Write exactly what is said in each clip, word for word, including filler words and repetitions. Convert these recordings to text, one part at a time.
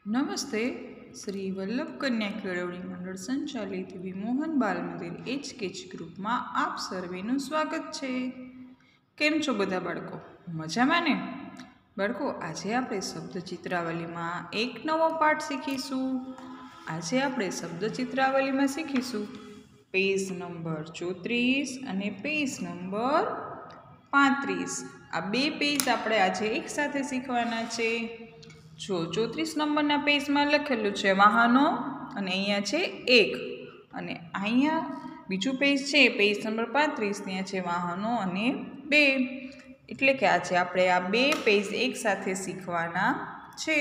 नमस्ते। श्री वल्लभ कन्या केळवणी मंडळ संचालित विमोहन बाल मंदिर एच केच ग्रुप में आप सर्वेનું स्वागत છે। કેમ છો બધા બાળકો? મજામાં ને? બાળકો, આજે આપણે શબ્દ ચિત્રાવલીમાં એક નવો પાઠ શીખીશું। આજે આપણે શબ્દ ચિત્રાવલીમાં શીખીશું પેજ નંબર ચોત્રીસ અને પેજ નંબર પાંત્રીસ। આ બે પેજ આપણે આજે એક સાથે શીખવાના છે। જો ચોત્રીસ નંબરના પેજમાં લખેલું છે વાહનો અને અહીંયા છે એક, અને અહીંયા બીજું પેજ છે પેજ નંબર પાંત્રીસ, ત્યાં છે વાહનો અને બે। એટલે કે આજે આપણે આ બે પેજ એક સાથે શીખવાના છે।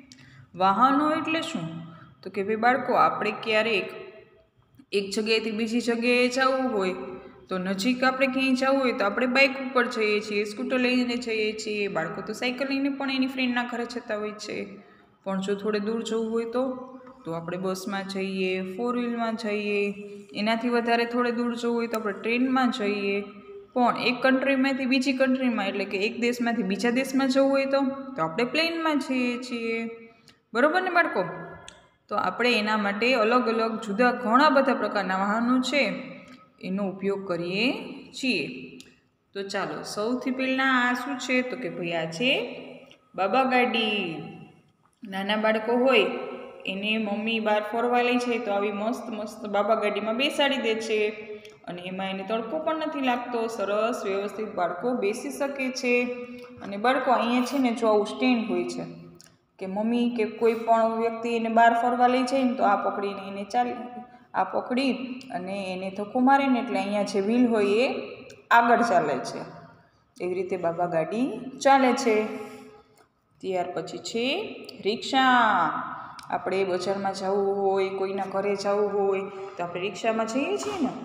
વાહનો એટલે શું? તો કે ભાઈ બાળકો, આપણે ક્યારેક એક જગ્યાએથી બીજી જગ્યાએ જવું હોય તો નજીક આપણે ક્યાંય જવું હોય તો આપણે બાઇક ઉપર જઈએ છીએ, સ્કૂટર લઈને જઈએ છીએ। બાળકો તો સાયકલ લઈને પણ એની ફ્રેન્ડના ઘરે જતા હોય છે। પણ જો થોડે દૂર જવું હોય તો તો આપણે બસમાં જઈએ, ફોર વ્હીલમાં જઈએ। એનાથી વધારે થોડે દૂર જવું હોય તો આપણે ટ્રેનમાં જઈએ। પણ એક કન્ટ્રીમાંથી બીજી કન્ટ્રીમાં, એટલે કે એક દેશમાંથી બીજા દેશમાં જવું હોય તો તો આપણે પ્લેનમાં જઈએ છીએ। બરાબર ને બાળકો? તો આપણે એના માટે અલગ અલગ જુદા ઘણા બધા પ્રકારના વાહનો છે એનો ઉપયોગ કરીએ છીએ। તો ચાલો સૌથી પહેલાં આ શું છે? તો કે ભાઈ આ છે બાબા ગાડી। નાના બાળકો હોય એને મમ્મી બહાર ફરવા લઈ જાય તો આવી મસ્ત મસ્ત બાબા ગાડીમાં બેસાડી દે છે, અને એમાં એને તડકો પણ નથી લાગતો, સરસ વ્યવસ્થિત બાળકો બેસી શકે છે। અને બાળકો અહીંયા છે ને જો આવું સ્ટેન્ડ હોય છે કે મમ્મી કે કોઈ પણ વ્યક્તિ એને બહાર ફરવા લઈ જાય ને તો આ પકડીને એને ચાલી આ પકડી અને એને ધક્કો મારે ને એટલે અહીંયા જે વ્હીલ હોય એ આગળ ચાલે છે। એવી રીતે બાબા ગાડી ચાલે છે। ત્યાર પછી છે રિક્ષા। આપણે બજારમાં જવું હોય, કોઈના ઘરે જવું હોય તો આપણે રિક્ષામાં જઈએ છીએ ને।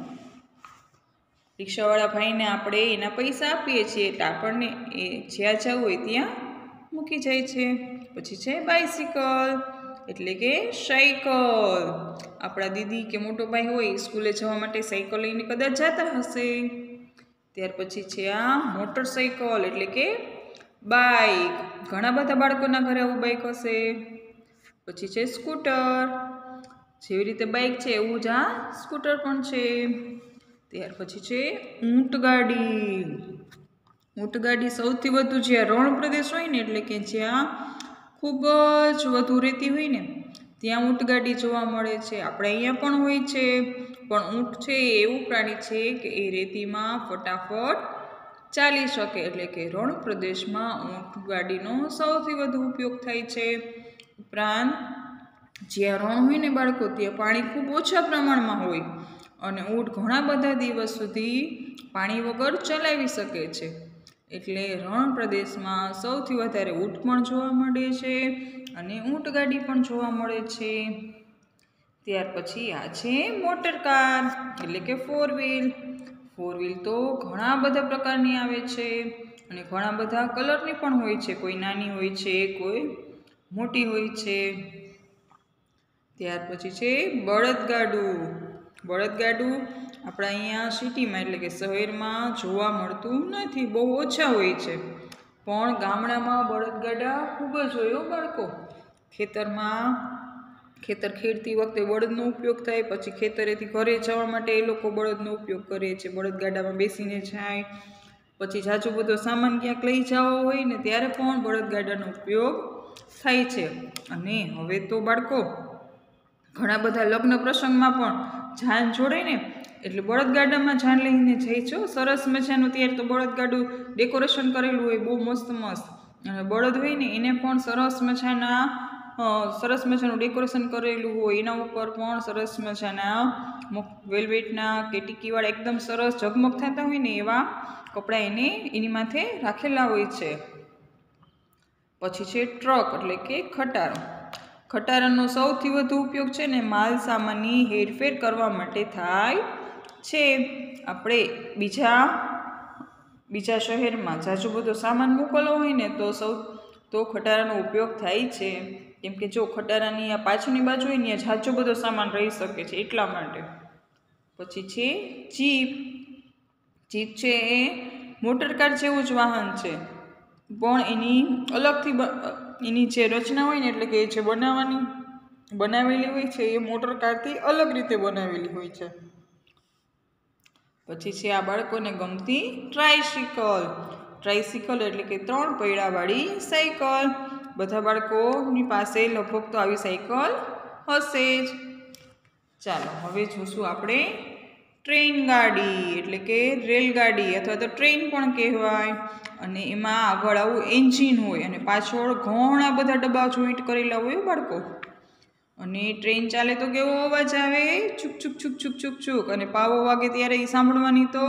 રિક્ષાવાળા ભાઈને આપણે એના પૈસા આપીએ છીએ એટલે આપણને એ જ્યાં જવું હોય ત્યાં મૂકી જાય છે। પછી છે બાઇસિકલ, એટલે કે સાયકલ। આપણા દીદી કે મોટો ભાઈ હોય સ્કૂલે જવા માટે સાયકલ લઈને કદાચ જતા હશે। ત્યાર પછી છે આ મોટરસાઇકલ, એટલે કે બાઇક। ઘણા બધા બાળકોના ઘરે આવું બાઇક હશે। પછી છે સ્કૂટર, જેવી રીતે બાઇક છે એવું જ આ સ્કૂટર પણ છે। ત્યાર પછી છે ઊંટગાડી। ઊંટગાડી સૌથી વધુ જ્યાં રણ પ્રદેશ હોય ને, એટલે કે જ્યાં ખૂબ જ વધુ રેતી હોય ને ત્યાં ઊંટગાડી જોવા મળે છે। આપણે અહીંયા પણ હોય છે, પણ ઊંટ છે એ એવું પ્રાણી છે કે એ રેતીમાં ફટાફટ ચાલી શકે, એટલે કે રણ પ્રદેશમાં ઊંટગાડીનો સૌથી વધુ ઉપયોગ થાય છે। ઉપરાંત જ્યાં રણ હોય ને બાળકો ત્યાં પાણી ખૂબ ઓછા પ્રમાણમાં હોય અને ઊંટ ઘણા બધા દિવસ સુધી પાણી વગર ચલાવી શકે છે, એટલે રણ પ્રદેશમાં સૌથી વધારે ઊંટ પણ જોવા મળે છે અને ઊંટગાડી પણ જોવા મળે છે। ત્યાર પછી આ છે મોટર કાર, એટલે કે ફોર વ્હીલ। ફોર વ્હીલ તો ઘણા બધા પ્રકારની આવે છે અને ઘણા બધા કલરની પણ હોય છે, કોઈ નાની હોય છે, કોઈ મોટી હોય છે। ત્યાર પછી છે બળદગાડું। બળદગાડું આપણા અહીંયા સિટીમાં, એટલે કે શહેરમાં જોવા મળતું નથી, બહુ ઓછા હોય છે, પણ ગામડામાં બળદગાડા ખૂબ જ હોય હો બાળકો। ખેતરમાં ખેતર ખેડતી વખતે બળદનો ઉપયોગ થાય, પછી ખેતરેથી ઘરે જવા માટે એ લોકો બળદનો ઉપયોગ કરે છે, બળદગાડામાં બેસીને જાય। પછી જાજો બધો સામાન ક્યાંક લઈ જવો હોય ને ત્યારે પણ બળદગાડાનો ઉપયોગ થાય છે। અને હવે તો બાળકો ઘણા બધા લગ્ન પ્રસંગમાં પણ જાન જોડાય ને એટલે બળદગાડામાં જાન લઈને જાય છો, સરસ મજાનું। ત્યારે તો બળદગાડું ડેકોરેશન કરેલું હોય બહુ મસ્ત મસ્ત, અને બળદ હોય ને એને પણ સરસ મજાના સરસ મજાનું ડેકોરેશન કરેલું હોય, એના ઉપર પણ સરસ મજાના વેલ્વેટના કે ટીકીવાળા એકદમ સરસ ઝગમગ થતા હોય ને એવા કપડાં એને એની માથે રાખેલા હોય છે। પછી છે ટ્રક, એટલે કે ખટારો। ખટારાનો સૌથી વધુ ઉપયોગ છે ને માલ સામાનની હેરફેર કરવા માટે થાય છે। આપણે બીજા બીજા શહેરમાં જાજો બધો સામાન મોકલવો હોય ને તો સૌ તો ખટારાનો ઉપયોગ થાય છે, કેમ કે જો ખટારાની આ પાછળની બાજુ હોય ને જાજો બધો સામાન રહી શકે છે એટલા માટે। પછી છે જીપ। જીપ છે એ મોટરકાર જેવું જ વાહન છે, પણ એની અલગથી એની જે રચના હોય ને એટલે કે જે બનાવવાની બનાવેલી હોય છે એ મોટર કારથી અલગ રીતે બનાવેલી હોય છે. પછી છે આ બાળકોને ગમતી ટ્રાયસિકલ. ટ્રાયસિકલ એટલે કે ત્રણ પૈડાવાળી સાયકલ. બધા બાળકોની પાસે લગભગ તો આવી સાયકલ હશે જ. ચાલો હવે જોશું આપણે ટ્રેન ગાડી એટલે કે રેલગાડી અથવા તો ટ્રેન પણ કહેવાય. અને એમાં આગળ આવું એન્જિન હોય અને પાછળ ઘણા બધા ડબ્બા જોઈન્ટ કરેલા હોય બાળકો. અને ટ્રેન ચાલે તો કેવો અવાજ આવે, છુક છુક છુક છુક છુક છુક. અને પાવો વાગે ત્યારે એ સાંભળવાની તો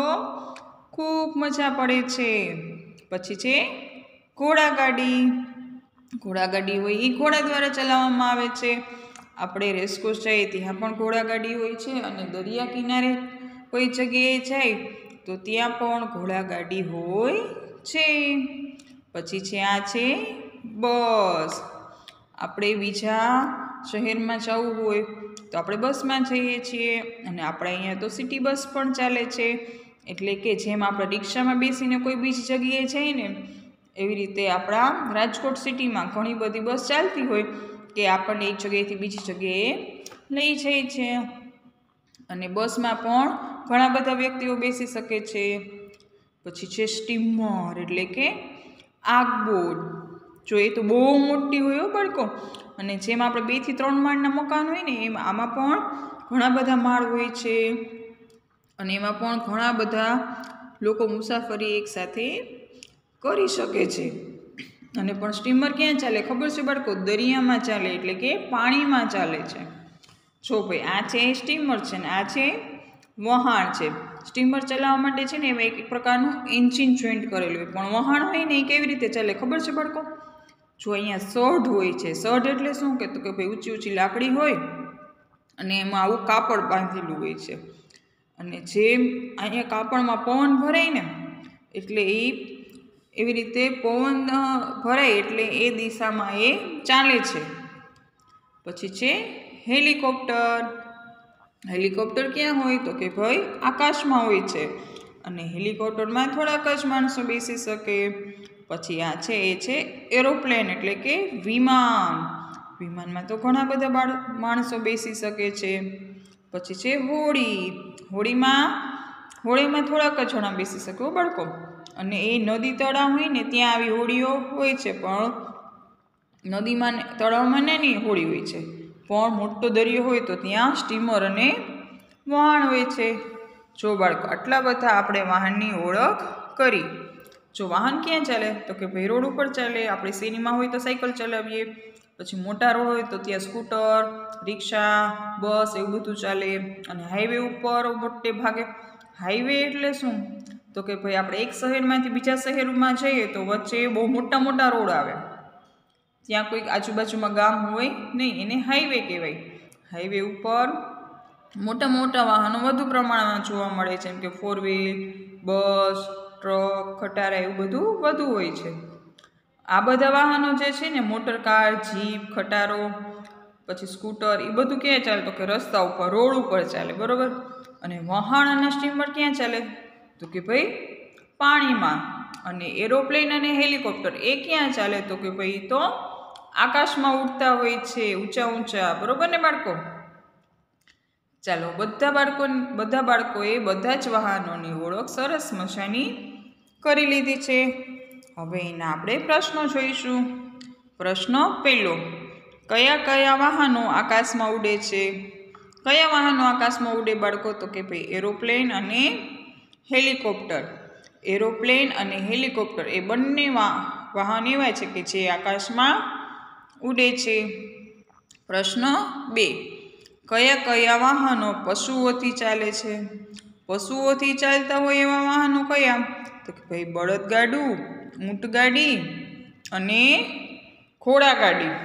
ખૂબ મજા પડે છે. પછી છે ઘોડાગાડી. ઘોડાગાડી હોય એ ઘોડા દ્વારા ચલાવવામાં આવે છે. આપણે રેસકોર્સ જઈએ ત્યાં પણ ઘોડાગાડી હોય છે અને દરિયા કિનારે કોઈ જગ્યાએ જાય તો ત્યાં પણ ઘોડાગાડી હોય છે. પછી છે આ છે બસ. આપણે બીજા શહેરમાં જવું હોય તો આપણે બસમાં જઈએ છીએ અને આપણે અહીંયા તો સિટી બસ પણ ચાલે છે. એટલે કે જેમ આપણે રિક્ષામાં બેસીને કોઈ બીજી જગ્યાએ જઈએ ને એવી રીતે આપણા રાજકોટ સિટીમાં ઘણી બધી બસ ચાલતી હોય કે આપણને એક જગ્યાએથી બીજી જગ્યાએ લઈ જાય છે. અને બસમાં પણ ઘણા બધા વ્યક્તિઓ બેસી શકે છે. પછી છે સ્ટીમર એટલે કે આગબોટ. જો એ તો બહુ મોટી હોય હો બાળકો. અને જેમ આપણે બે થી ત્રણ માળના મકાન હોય ને એમ આમાં પણ ઘણા બધા માળ હોય છે. અને એમાં પણ ઘણા બધા લોકો મુસાફરી એકસાથે કરી શકે છે. અને પણ સ્ટીમર ક્યાં ચાલે ખબર છે બાળકો? દરિયામાં ચાલે એટલે કે પાણીમાં ચાલે છે. જો ભાઈ આ છે સ્ટીમર છે ને આ છે વહાણ છે. સ્ટીમર ચલાવવા માટે છે ને એમાં એક પ્રકારનું એન્જિન જોઈન્ટ કરેલું હોય. પણ વહાણ હોય ને એ કેવી રીતે ચાલે ખબર છે બાળકો? જો અહીંયા સઢ હોય છે. સઢ એટલે શું કે તો કે ભાઈ ઊંચી ઊંચી લાકડી હોય અને એમાં આવું કાપડ બાંધેલું હોય છે. અને જેમ અહીંયા કાપડમાં પવન ભરાય ને એટલે એ એવી રીતે પવન ભરાય એટલે એ દિશામાં એ ચાલે છે. પછી છે હેલિકોપ્ટર. હેલિકોપ્ટર ક્યાં હોય તો કે ભાઈ આકાશમાં હોય છે. અને હેલિકોપ્ટરમાં થોડાક જ માણસો બેસી શકે. પછી આ છે એ છે એરોપ્લેન એટલે કે વિમાન. વિમાનમાં તો ઘણા બધા બાળ માણસો બેસી શકે છે. પછી છે હોડી. હોડીમાં હોડીમાં થોડાક જ જણા બેસી શકે બાળકો. અને એ નદી તળાવ હોય ને ત્યાં આવી હોડીઓ હોય છે. પણ નદીમાં તળાવમાં નાની હોડી હોય છે. પણ મોટો દરિયો હોય તો ત્યાં સ્ટીમર અને વહાણ હોય છે. જો બાળકો આટલા બધા આપણે વાહનની ઓળખ કરી. જો વાહન ક્યાં ચાલે તો કે ભાઈ રોડ ઉપર ચાલે. આપણે શેરીમાં હોય તો સાયકલ ચલાવીએ. પછી મોટા રોડ હોય તો ત્યાં સ્કૂટર, રિક્ષા, બસ એવું બધું ચાલે. અને હાઈવે ઉપર મોટે ભાગે હાઈવે એટલે શું તો કે ભાઈ આપણે એક શહેરમાંથી બીજા શહેરમાં જઈએ તો વચ્ચે બહુ મોટા મોટા રોડ આવે. ત્યાં કોઈક આજુબાજુમાં ગામ હોય નહીં એને હાઈવે કહેવાય. હાઈવે ઉપર મોટા મોટા વાહનો વધુ પ્રમાણમાં જોવા મળે છે. જેમ કે ફોર વ્હીલ, બસ, ટ્રક, ખટારા એવું બધું વધુ હોય છે. આ બધા વાહનો જે છે ને મોટર કાર, જીપ, ખટારો, પછી સ્કૂટર એ બધું ક્યાં ચાલે તો કે રસ્તા ઉપર રોડ ઉપર ચાલે બરોબર. અને વહાણ અને સ્ટીમર ક્યાં ચાલે તો કે ભાઈ પાણીમાં. અને એરોપ્લેન અને હેલિકોપ્ટર એ ક્યાં ચાલે તો કે ભાઈ તો આકાશમાં ઉડતા હોય છે ઊંચા ઊંચા બરોબર ને બાળકો? ચાલો બધા બાળકો બધા બાળકોએ બધા જ વાહનોની ઓળખ સરસ મજાની કરી લીધી છે. હવે એના આપણે પ્રશ્નો જોઈશું. પ્રશ્ન પહેલો, કયા કયા વાહનો આકાશમાં ઉડે છે? કયા વાહનો આકાશમાં ઉડે બાળકો તો કે ભાઈ એરોપ્લેન અને હેલિકોપ્ટર. એરોપ્લેન અને હેલિકોપ્ટર એ બંને વાહન એવા છે કે જે આકાશમાં ઉડે છે. પ્રશ્ન બે, કયા કયા વાહનો પશુઓથી ચાલે છે? પશુઓથી ચાલતા હોય એવા વાહનો કયા તો કે ભાઈ બળદગાડું, ઊંટગાડી અને ઘોડાગાડી.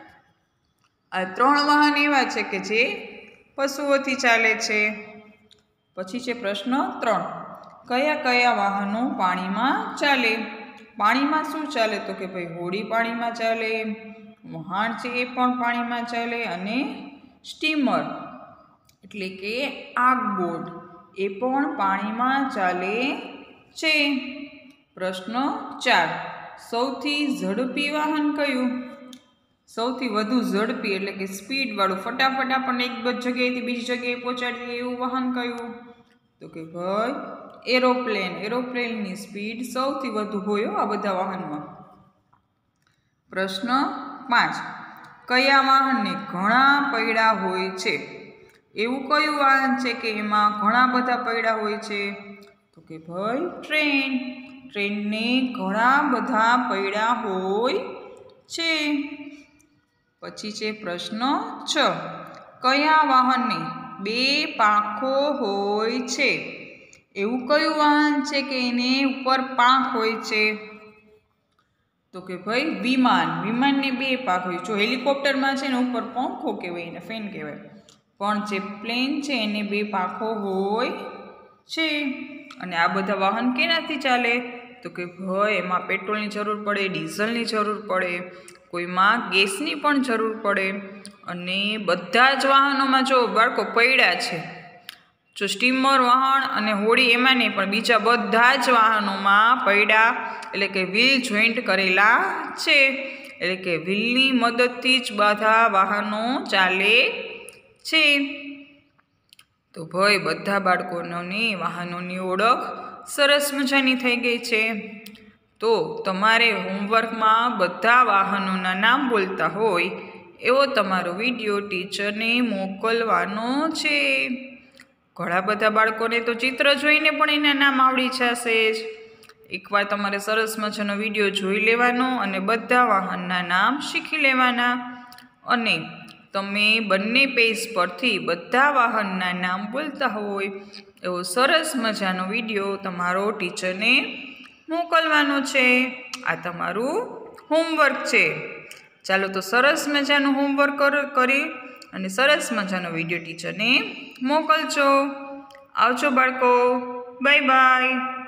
આ ત્રણ વાહન એવા છે કે જે પશુઓથી ચાલે છે. પછી છે પ્રશ્ન ત્રણ, કયા કયા વાહનો પાણીમાં ચાલે? પાણીમાં શું ચાલે તો કે ભાઈ હોડી પાણીમાં ચાલે, વહાણ છે એ પણ પાણીમાં ચાલે અને સ્ટીમર એટલે કે આગબોટ એ પણ પાણીમાં ચાલે છે. પ્રશ્ન ચાર, સૌથી ઝડપી વાહન કયું સૌથી વધુ ઝડપી એટલે કે સ્પીડવાળું ફટાફટ આપણને એક જગ્યાએથી બીજી જગ્યાએ પહોંચાડી દે એવું વાહન કયું? તો કે ભાઈ એરોપ્લેન. એરોપ્લેનની સ્પીડ સૌથી વધુ હોય આ બધા વાહનમાં. પ્રશ્ન પાંચ. કયા વાહનને ઘણા પૈડા હોય છે? એવું કયું વાહન છે કે એમાં ઘણા બધા પૈડા હોય છે? તો કે ભાઈ ટ્રેન. ટ્રેનને ઘણા બધા પૈડા હોય છે. પછી છે પ્રશ્ન છ. કયા વાહનને બે પાંખો હોય છે? એવું કયું વાહન છે કે એને ઉપર પાંખ હોય છે? તો કે ભાઈ વિમાન. વિમાનને બે પાંખ હોય. જો હેલિકોપ્ટરમાં છે ને ઉપર પંખો કહેવાય એને ફેન કહેવાય, પણ જે પ્લેન છે એને બે પાંખો હોય છે. અને આ બધા વાહન કેનાથી ચાલે? તો કે ભાઈ એમાં પેટ્રોલની જરૂર પડે, ડીઝલની જરૂર પડે, કોઈમાં ગેસની પણ જરૂર પડે. અને બધા જ વાહનોમાં જો બાળકો પૈડા છે. જો સ્ટીમર વાહન અને હોડી એમાં નહીં, પણ બીજા બધા જ વાહનોમાં પૈડા એટલે કે વ્હીલ જોઈન્ટ કરેલા છે. એટલે કે વ્હીલની મદદથી જ બધા વાહનો ચાલે છે. તો ભાઈ બધા બાળકોની વાહનોની ઓળખ સરસ મજાની થઈ ગઈ છે. તો તમારે હોમવર્કમાં બધા વાહનોના નામ બોલતા હોય એવો તમારો વિડીયો ટીચરને મોકલવાનો છે. ઘણા બધા બાળકોને તો ચિત્ર જોઈને પણ એના નામ આવડી જશે જ. એકવાર તમારે સરસ મજાનો વિડીયો જોઈ લેવાનો અને બધા વાહનના નામ શીખી લેવાના. અને તમે બંને પેજ પરથી બધા વાહનના નામ બોલતા હોય એવો સરસ મજાનો વિડીયો તમારો ટીચરને મોકલવાનો છે. આ તમારું હોમવર્ક છે. ચાલો તો સરસ મજાનું હોમવર્ક કરી અને સરસ મજાનો વિડીયો ટીચરને મોકલજો. આવજો બાળકો. Bye by.